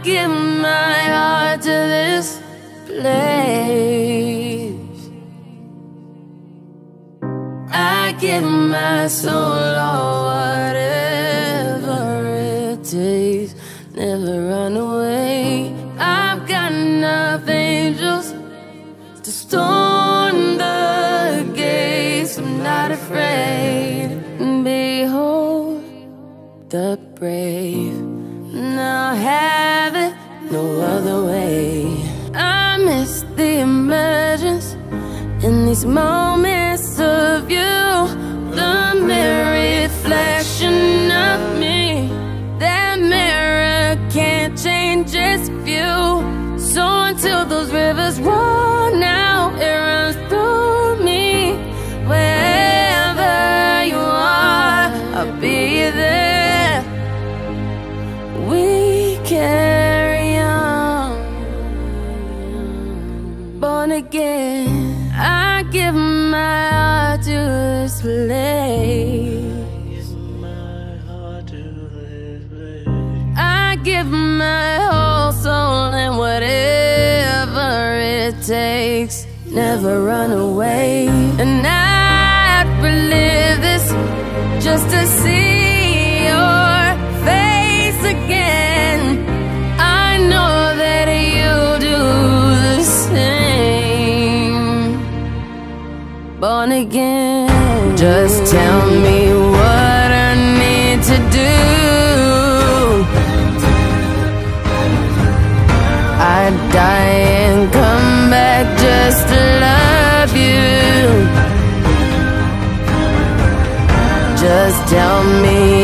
give my heart to this place. I give my soul or whatever it takes. Never run away. I've got enough angels to storm the gates. I'm not afraid. Behold the brave. Now have it no other way. I miss the emergence in these moments of you, the mere reflection of me. That mirror can't change its view. So until those rivers run out, it runs through me. Wherever you are, I'll be there. We carry on, born again. I give my heart to this place. I give my whole soul and whatever it takes. Never run away. And I'd relive this just to see your face again. I know that you do the same. Born again. Just tell me what I need to do. I'd die and come back just to love you. Just tell me